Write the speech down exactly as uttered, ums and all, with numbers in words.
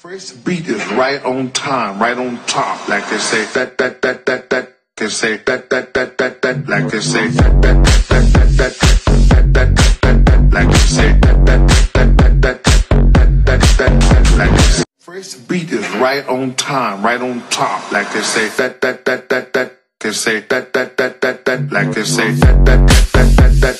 First beat is right on time, right on top, like they say that that that that that. They say that that that that that, like they say that that that that that that that that that, like they say that that that that that that that that, like they say. First beat is right on time, right on top, like they say that that that that that. They say that that that that that, like they say that that that that that.